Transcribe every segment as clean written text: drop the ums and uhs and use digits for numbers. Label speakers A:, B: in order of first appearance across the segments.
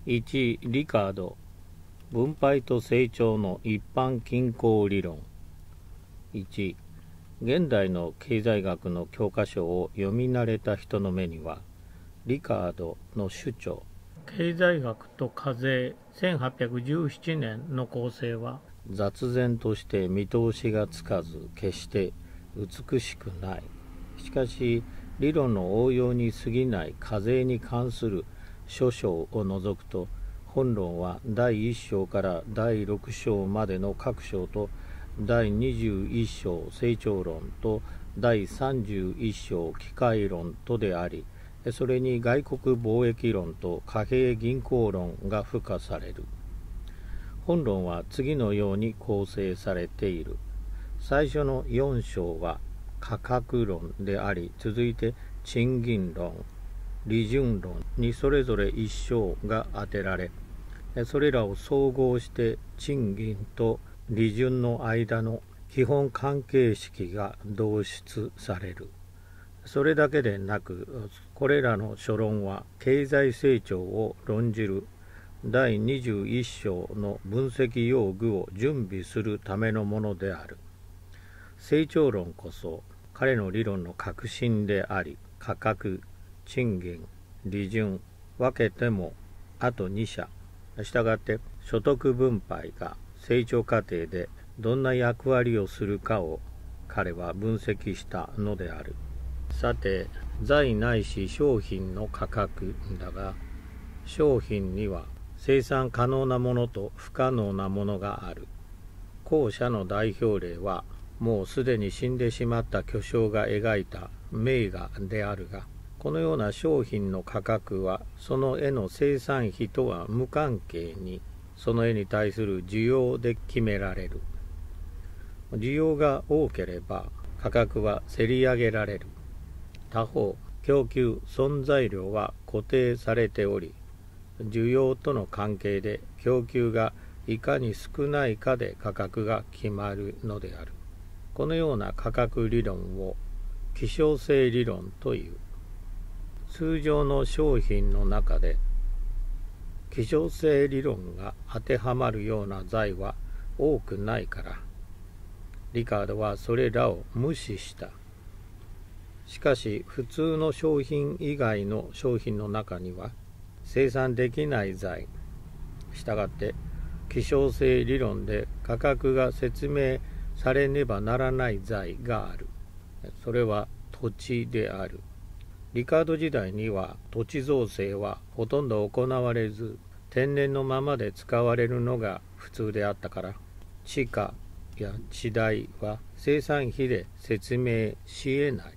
A: 1、リカード、分配と成長の一般均衡理論。1、現代の経済学の教科書を読み慣れた人の目には、リカードの主張、経済学と課税1817年の構成は雑然として見通しがつかず、決して美しくない。しかし、理論の応用に過ぎない課税に関する諸章を除くと、本論は第1章から第6章までの各章と、第21章成長論と第31章機械論とであり、それに外国貿易論と貨幣銀行論が付加される。本論は次のように構成されている。最初の4章は価格論であり、続いて賃金論、利潤論にそれぞれ1章が当てられ、それらを総合して賃金と利潤の間の基本関係式が導出される。それだけでなく、これらの諸論は経済成長を論じる第21章の分析用具を準備するためのものである。成長論こそ彼の理論の核心であり、価格、賃金、利潤、分けてもあと2社。したがって所得分配が成長過程でどんな役割をするかを彼は分析したのである。さて、財ないし商品の価格だが、商品には生産可能なものと不可能なものがある。後者の代表例は、もうすでに死んでしまった巨匠が描いた名画であるが、このような商品の価格はその絵の生産費とは無関係に、その絵に対する需要で決められる。需要が多ければ価格は競り上げられる。他方、供給存在量は固定されており、需要との関係で供給がいかに少ないかで価格が決まるのである。このような価格理論を希少性理論という。通常の商品の中で希少性理論が当てはまるような財は多くないから、リカードはそれらを無視した。しかし、普通の商品以外の商品の中には生産できない財、したがって希少性理論で価格が説明されねばならない財がある。それは土地である。リカード時代には土地造成はほとんど行われず、天然のままで使われるのが普通であったから、地価や地代は生産費で説明し得ない。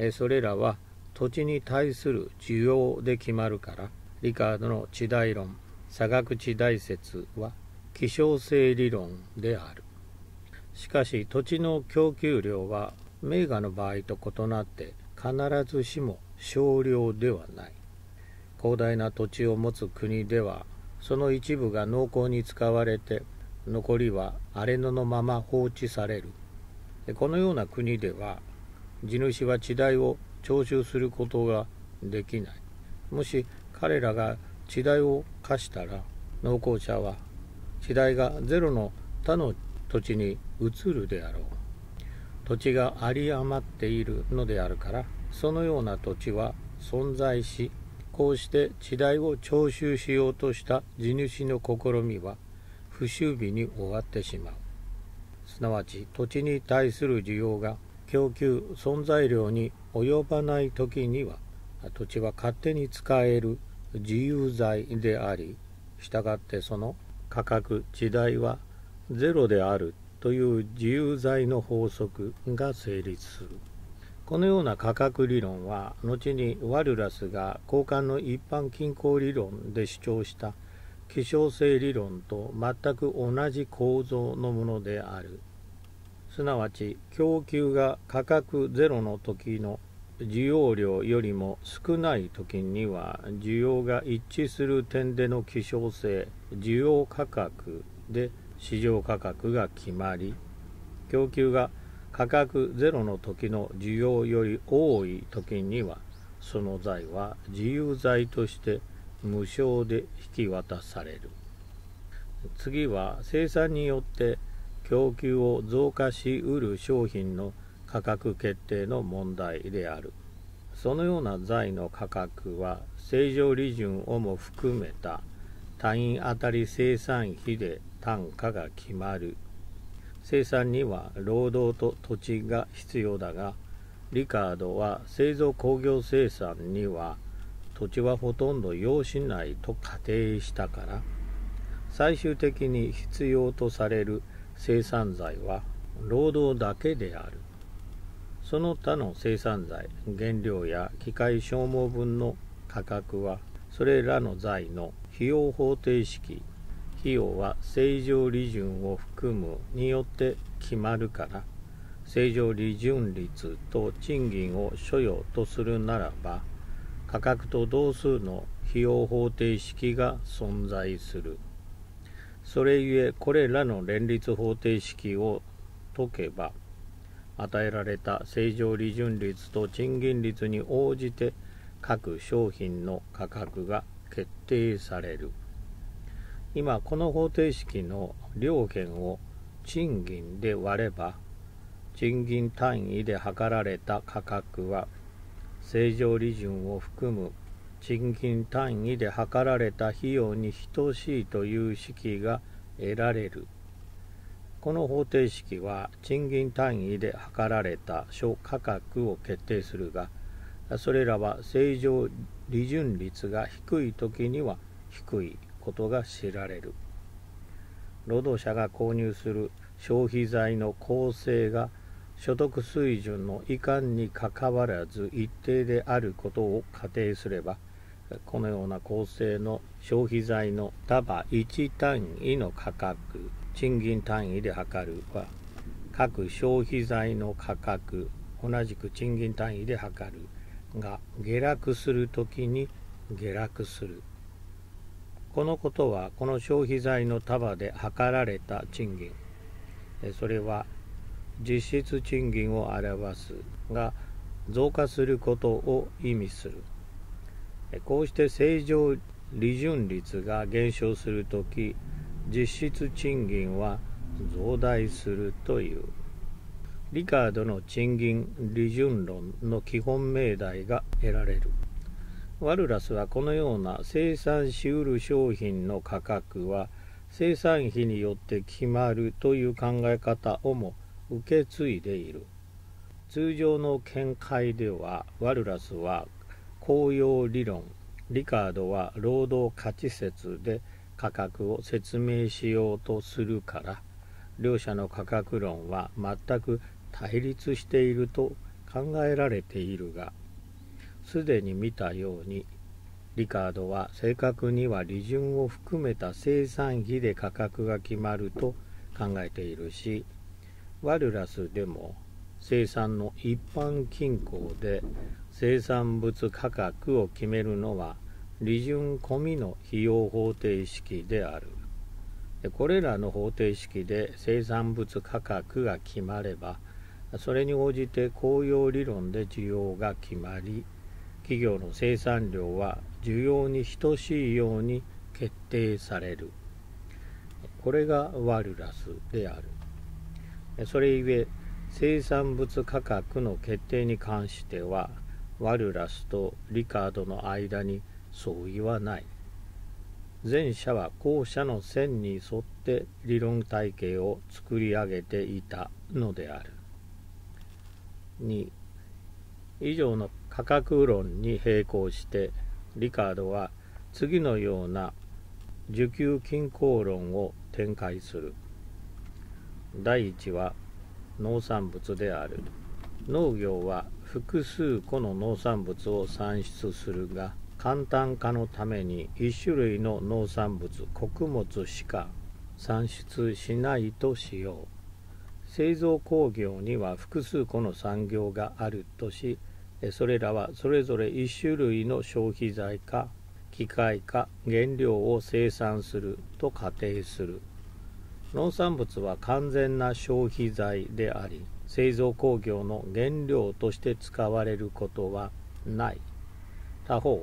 A: それらは土地に対する需要で決まるから、リカードの地代論、差額地代説は希少性理論である。しかし、土地の供給量は名画の場合と異なって必ずしも少量ではない。広大な土地を持つ国では、その一部が農耕に使われて、残りは荒れ野のまま放置される。このような国では、地主は地代を徴収することができない。もし彼らが地代を課したら、農耕者は地代がゼロの他の土地に移るであろう。土地が有り余っているのであるから、そのような土地は存在し、こうして地代を徴収しようとした地主の試みは不守備に終わってしまう。すなわち、土地に対する需要が供給存在量に及ばないときには、土地は勝手に使える自由財であり、したがってその価格地代はゼロであるという自由財の法則が成立する。このような価格理論は、後にワルラスが交換の一般均衡理論で主張した希少性理論と全く同じ構造のものである。すなわち、供給が価格ゼロの時の需要量よりも少ない時には、需要が一致する点での希少性、需要価格で市場価格が決まり、供給が価格ゼロの時の需要より多い時には、その財は自由財として無償で引き渡される。次は生産によって供給を増加しうる商品の価格決定の問題である。そのような財の価格は正常利潤をも含めた単位あたり生産費で単価が決まる。生産には労働と土地が必要だが、リカードは製造工業生産には土地はほとんど要しないと仮定したから、最終的に必要とされる生産材は労働だけである。その他の生産材、原料や機械消耗分の価格はそれらの材の費用方程式、費用は正常利潤を含むによって決まるから、正常利潤率と賃金を所要とするならば、価格と同数の費用方程式が存在する。それゆえこれらの連立方程式を解けば、与えられた正常利潤率と賃金率に応じて各商品の価格が決定される。今この方程式の両辺を賃金で割れば、賃金単位で測られた価格は正常利潤を含む賃金単位で測られた費用に等しいという式が得られる。この方程式は賃金単位で測られた諸価格を決定するが、それらは正常利潤率が低い時には低いことが知られる。労働者が購入する消費財の構成が所得水準の移管にかかわらず一定であることを仮定すれば、このような構成の消費財の束1単位の価格、賃金単位で測るは、各消費財の価格、同じく賃金単位で測るが下落するときに下落する。このことは、この消費財の束で測られた賃金、それは実質賃金を表すが増加することを意味する。こうして正常利潤率が減少するとき、実質賃金は増大するという。リカードの賃金利潤論の基本命題が得られる。ワルラスはこのような生産しうる商品の価格は生産費によって決まるという考え方をも受け継いでいる。通常の見解では、ワルラスは公用理論、リカードは労働価値説で価格を説明しようとするから、両者の価格論は全く対立していると考えられているが、すでに見たように、リカードは正確には利潤を含めた生産費で価格が決まると考えているし、ワルラスでも生産の一般均衡で生産物価格を決めるのは利潤込みの費用方程式である。これらの方程式で生産物価格が決まれば、それに応じて公用理論で需要が決まり、企業の生産量は需要に等しいように決定される。これがワルラスである。それゆえ生産物価格の決定に関しては、ワルラスとリカードの間に相違はない。前者は後者の線に沿って理論体系を作り上げていたのである。2、以上の価格論に並行してリカードは次のような需給均衡論を展開する。第一は農産物である。農業は複数個の農産物を産出するが、簡単化のために一種類の農産物、穀物しか産出しないとしよう。製造工業には複数個の産業があるとし、それらはそれぞれ一種類の消費財か機械か原料を生産すると仮定する。農産物は完全な消費財であり、製造工業の原料として使われることはない。他方、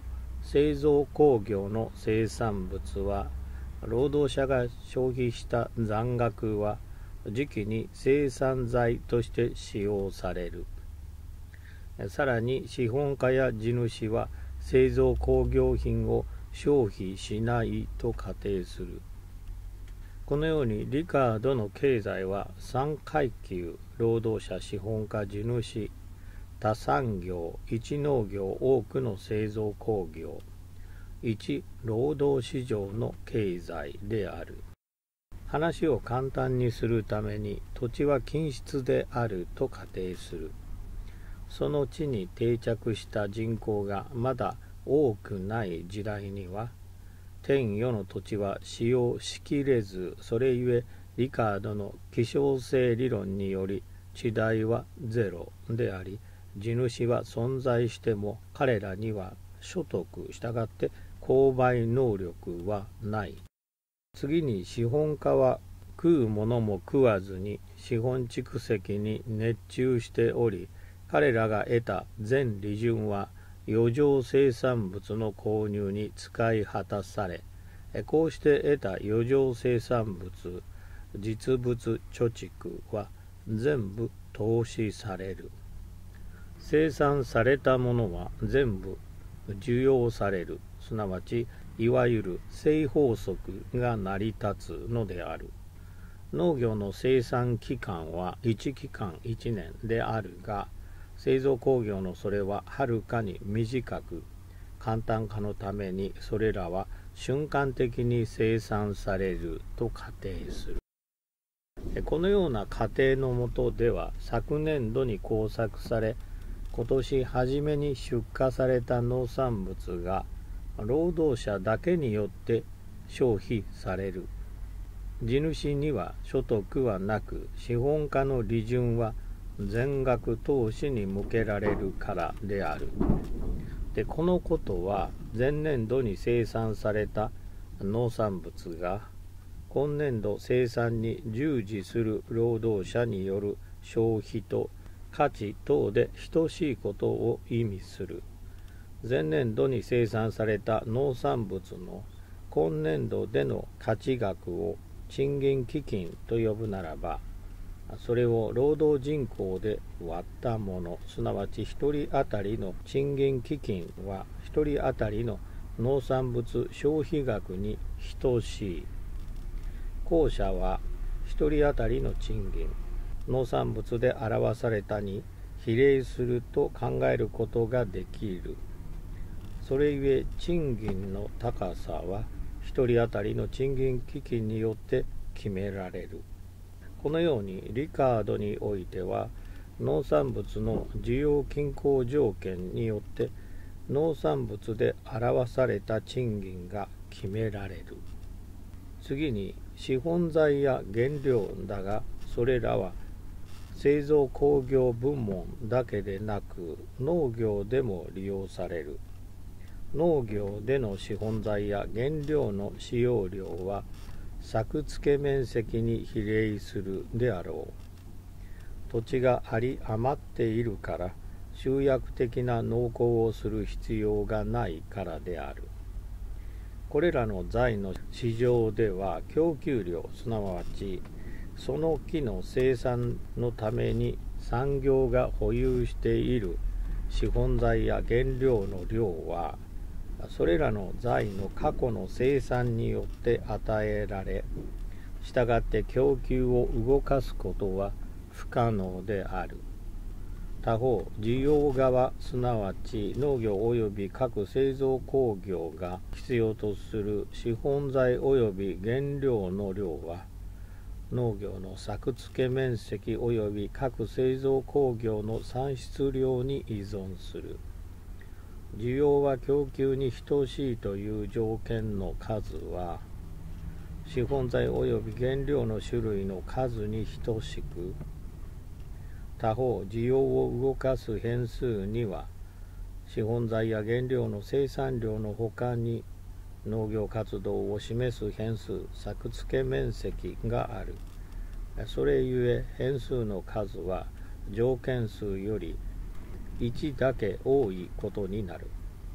A: 製造工業の生産物は労働者が消費した残額は時期に生産材として使用される。さらに資本家や地主は製造工業品を消費しないと仮定する。このようにリカードの経済は3階級、労働者、資本家、地主、他産業、一農業、多くの製造工業、一労働市場の経済である。話を簡単にするために土地は均質であると仮定する。その地に定着した人口がまだ多くない時代には、天与の土地は使用しきれず、それゆえリカードの希少性理論により地代はゼロであり、地主は存在しても彼らには所得、したがって購買能力はない。次に資本家は食うものも食わずに資本蓄積に熱中しており、彼らが得た全利潤は余剰生産物の購入に使い果たされ、こうして得た余剰生産物、実物貯蓄は全部投資される。生産されたものは全部需要される。すなわちいわゆる性法則が成り立つのである。農業の生産期間は1期間1年であるが、製造工業のそれははるかに短く、簡単化のためにそれらは瞬間的に生産されると仮定する。このような仮定のもとでは、昨年度に耕作され、今年初めに出荷された農産物が労働者だけによって消費される。地主には所得はなく、資本家の利潤は全額投資に向けられるからである。で、このことは前年度に生産された農産物が今年度生産に従事する労働者による消費と価値等で等しいことを意味する。前年度に生産された農産物の今年度での価値額を賃金基金と呼ぶならば、それを労働人口で割ったもの、すなわち1人当たりの賃金基金は1人当たりの農産物消費額に等しい。後者は1人当たりの賃金、農産物で表されたに比例すると考えることができる。それゆえ賃金の高さは1人当たりの賃金基金によって決められる。このようにリカードにおいては、農産物の需要均衡条件によって農産物で表された賃金が決められる。次に資本財や原料だが、それらは製造工業部門だけでなく農業でも利用される。農業での資本財や原料の使用量は作付面積に比例するであろう。土地があり余っているから集約的な農耕をする必要がないからである。これらの財の市場では供給量、すなわちその木の生産のために産業が保有している資本財や原料の量は、それらの財の過去の生産によって与えられ、したがって供給を動かすことは不可能である。他方、需要側、すなわち農業及び各製造工業が必要とする資本財及び原料の量は、農業の作付面積及び各製造工業の産出量に依存する。需要は供給に等しいという条件の数は、資本財及び原料の種類の数に等しく、他方、需要を動かす変数には、資本財や原料の生産量のほかに、農業活動を示す変数、作付面積がある。それゆえ、変数の数は条件数より1だけ多いことになる。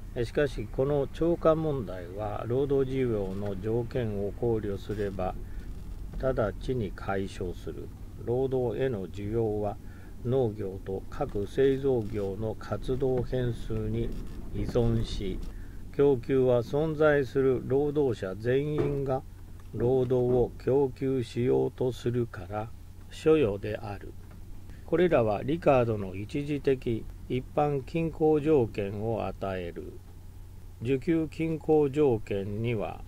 A: しかしこの超過問題は労働需要の条件を考慮すれば直ちに解消する。労働への需要は農業と各製造業の活動変数に依存し、供給は存在する労働者全員が労働を供給しようとするから所要である。これらはリカードの一時的一般均衡条件を与える。需給均衡条件には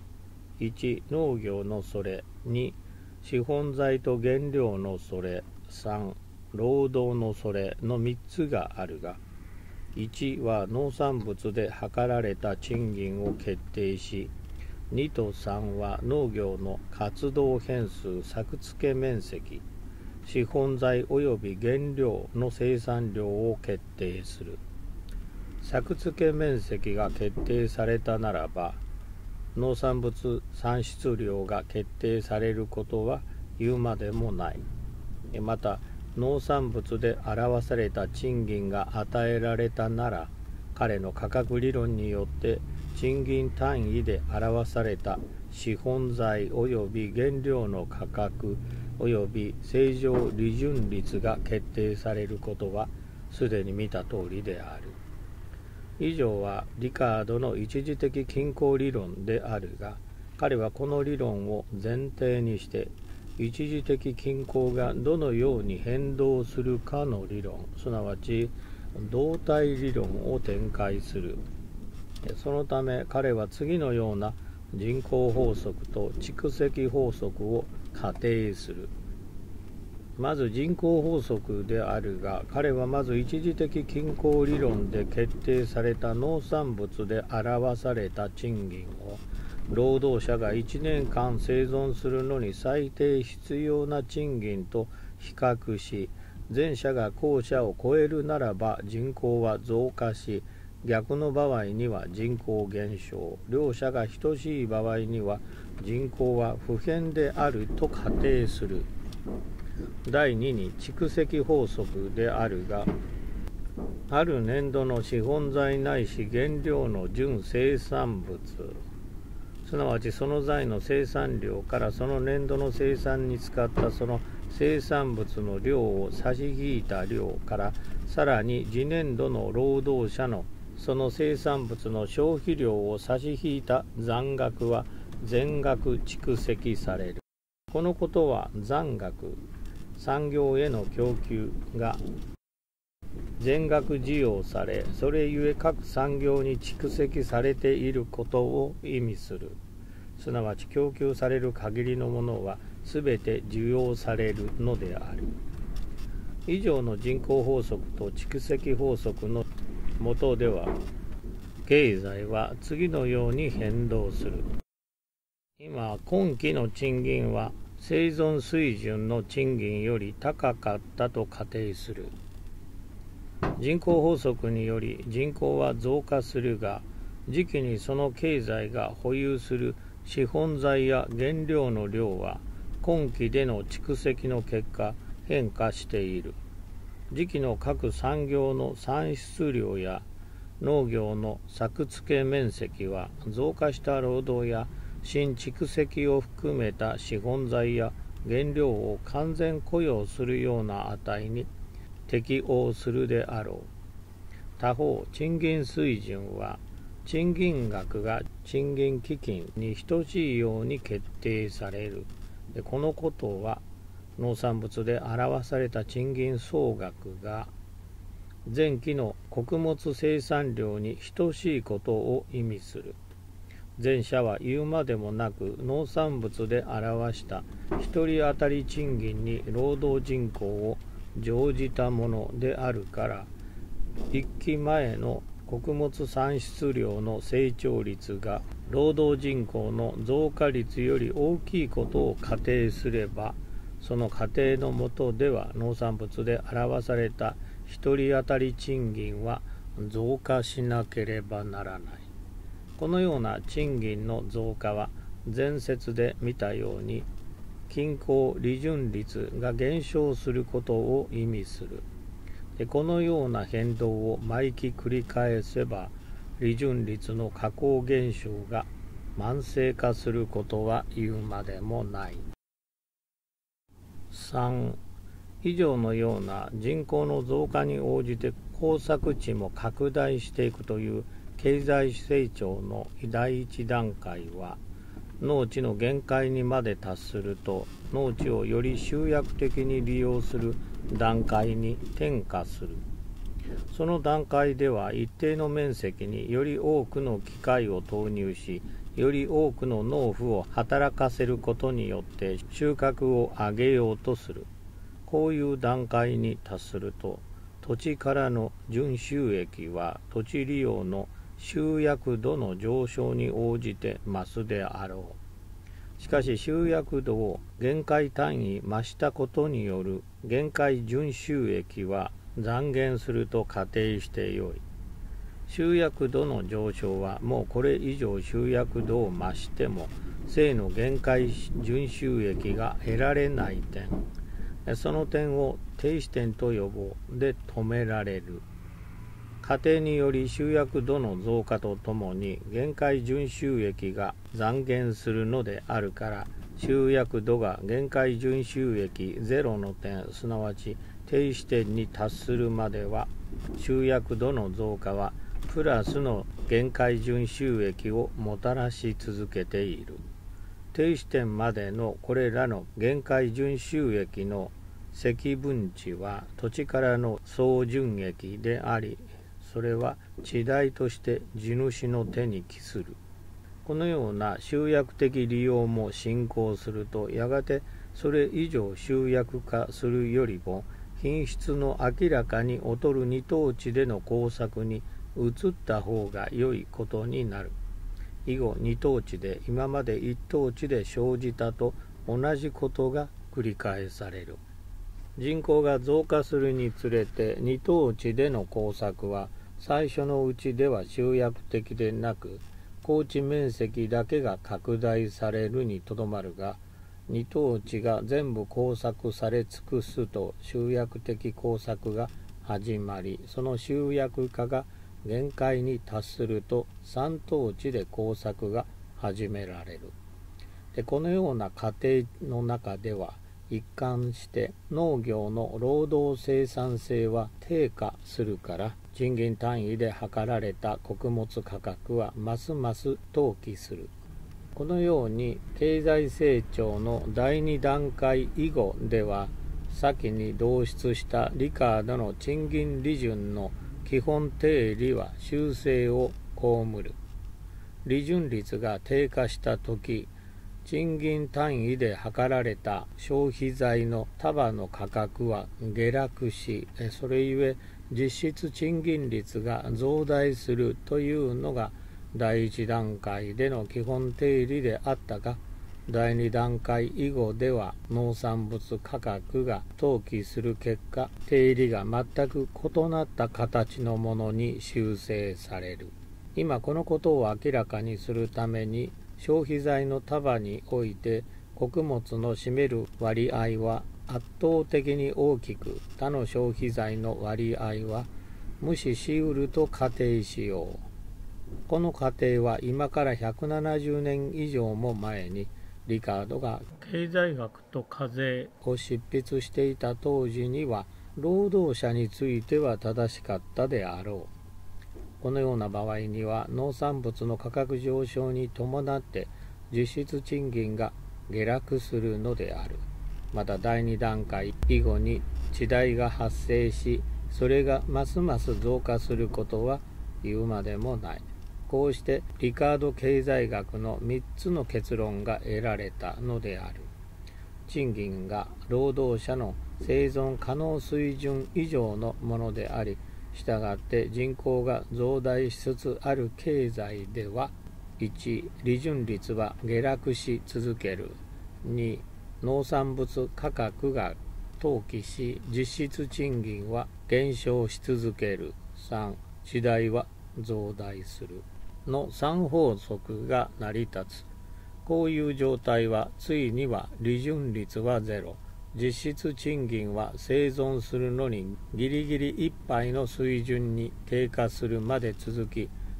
A: 1、農業のそれ、2、資本財と原料のそれ、3、労働のそれの3つがあるが、1は農産物で測られた賃金を決定し、2と3は農業の活動変数作付面積、資本財及び原料の生産量を決定する。作付面積が決定されたならば、農産物産出量が決定されることは言うまでもない。また、農産物で表された賃金が与えられたなら、彼の価格理論によって賃金単位で表された資本財及び原料の価格及び正常利潤率が決定されることはすでに見た通りである。以上はリカードの一時的均衡理論であるが、彼はこの理論を前提にして一時的均衡がどのように変動するかの理論、すなわち動態理論を展開する。そのため彼は次のような人口法則と蓄積法則を仮定する。まず人口法則であるが、彼はまず一時的均衡理論で決定された農産物で表された賃金を労働者が1年間生存するのに最低必要な賃金と比較し、前者が後者を超えるならば人口は増加し、逆の場合には人口減少、両者が等しい場合には人口は不変であると仮定する。第2に蓄積法則であるが、ある年度の資本財ないし原料の純生産物、すなわちその財の生産量からその年度の生産に使ったその生産物の量を差し引いた量からさらに次年度の労働者のその生産物の消費量を差し引いた残額は全額蓄積される。このことは残額、産業への供給が全額需要され、それゆえ各産業に蓄積されていることを意味する。すなわち供給される限りのものはすべて需要されるのである。以上の人口法則と蓄積法則の下では、経済は次のように変動する。今、今期の賃金は生存水準の賃金より高かったと仮定する。人口法則により人口は増加するが、時期にその経済が保有する資本財や原料の量は今期での蓄積の結果変化している。時期の各産業の産出量や農業の作付面積は増加した労働や新蓄積を含めた資本財や原料を完全雇用するような値に適応するであろう。他方、賃金水準は賃金額が賃金基金に等しいように決定される。このことは農産物で表された賃金総額が前期の穀物生産量に等しいことを意味する。前者は言うまでもなく農産物で表した1人当たり賃金に労働人口を乗じたものであるから、1期前の穀物産出量の成長率が労働人口の増加率より大きいことを仮定すれば、その仮定の下では農産物で表された1人当たり賃金は増加しなければならない。このような賃金の増加は前節で見たように均衡利潤率が減少することを意味する。でこのような変動を毎期繰り返せば利潤率の下降現象が慢性化することは言うまでもない。3. 以上のような人口の増加に応じて耕作地も拡大していくという経済成長の第一段階は、農地の限界にまで達すると農地をより集約的に利用する段階に転化する。その段階では一定の面積により多くの機械を投入し、より多くの農夫を働かせることによって収穫を上げようとする。こういう段階に達すると、土地からの純収益は土地利用の集約度の上昇に応じて増すであろう。しかし集約度を限界単位増したことによる限界純収益は残減すると仮定してよい。集約度の上昇はもうこれ以上集約度を増しても正の限界純収益が得られない点、その点を停止点と呼ぼうで止められる。過程により集約度の増加とともに限界純収益が残減するのであるから、集約度が限界純収益ゼロの点、すなわち停止点に達するまでは集約度の増加はプラスの限界純収益をもたらし続けている。停止点までのこれらの限界純収益の積分値は土地からの総純益であり、それは地代として地主の手に帰する。このような集約的利用も進行すると、やがてそれ以上集約化するよりも品質の明らかに劣る二等地での耕作に移った方が良いことになる。以後二等地で今まで一等地で生じたと同じことが繰り返される。人口が増加するにつれて二等地での耕作は最初のうちでは集約的でなく、耕地面積だけが拡大されるにとどまるが、二等地が全部耕作され尽くすと集約的耕作が始まり、その集約化が限界に達すると三等地で耕作が始められる。で、このような過程の中では一貫して農業の労働生産性は低下するから、賃金単位で測られた穀物価格はますます投機する。このように経済成長の第二段階以後では、先に導出したリカードの賃金利潤の基本定理は修正を被る。利潤率が低下したとき、賃金単位で測られた消費財の束の価格は下落し、それゆえ実質賃金率が増大するというのが第一段階での基本定理であったが、第二段階以後では農産物価格が投機する結果、定理が全く異なった形のものに修正される。今このことを明らかにするために、消費財の束において穀物の占める割合は圧倒的に大きく、他の消費財の割合は無視しうると仮定しよう。この仮定は今から170年以上も前にリカードが経済学と課税を執筆していた当時には労働者については正しかったであろう。このような場合には農産物の価格上昇に伴って実質賃金が下落するのである。また第2段階以後に地代が発生し、それがますます増加することは言うまでもない。こうしてリカード経済学の3つの結論が得られたのである。賃金が労働者の生存可能水準以上のものであり、したがって人口が増大しつつある経済では、1. 利潤率は下落し続ける。2. 農産物価格が投機し実質賃金は減少し続ける。3. 地代は増大するの3法則が成り立つ。こういう状態はついには利潤率はゼロ、実質賃金は生存するのにギリギリいっぱいの水準に低下するまで続き、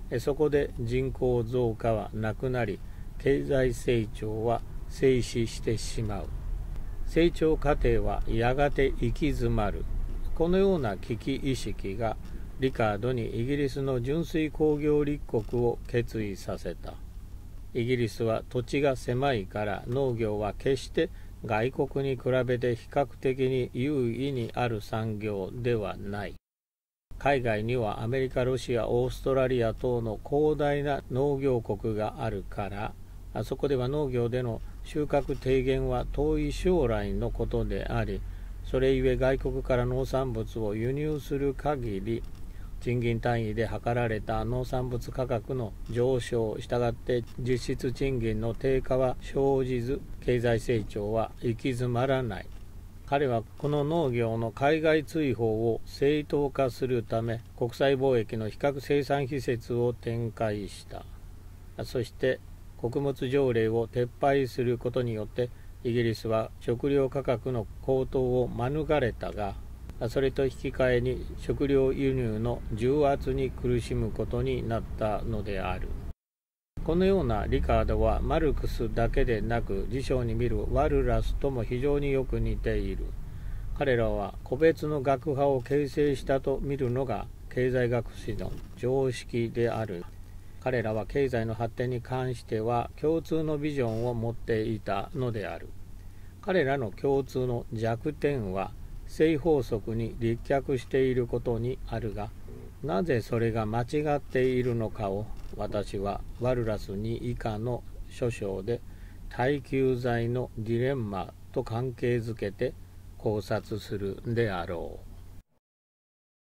A: そこで人口増加はなくなり、経済成長は静止してしまう。成長過程はやがて行き詰まる。このような危機意識がリカードにイギリスの純粋工業立国を決意させた。イギリスは土地が狭いから農業は決して外国に比べて比較的に優位にある産業ではない。海外にはアメリカ、ロシア、オーストラリア等の広大な農業国があるから、そこでは農業での収穫低減は遠い将来のことであり、それゆえ外国から農産物を輸入する限り、賃金単位で測られた農産物価格の上昇、したがって実質賃金の低下は生じず、経済成長は行き詰まらない。彼はこの農業の海外追放を正当化するため、国際貿易の比較生産施設を展開した。そして穀物条例を撤廃することによってイギリスは食料価格の高騰を免れたが、それと引き換えに食料輸入の重圧に苦しむことになったのである。このようなリカードはマルクスだけでなく辞書に見るワルラスとも非常によく似ている。彼らは個別の学派を形成したと見るのが経済学史の常識である。彼らは経済の発展に関しては共通のビジョンを持っていたのである。彼らの共通の弱点は性法則に立脚していることにあるが、なぜそれが間違っているのかを私はワルラス2以下の書章で耐久財のジレンマと関係づけて考察するであろう。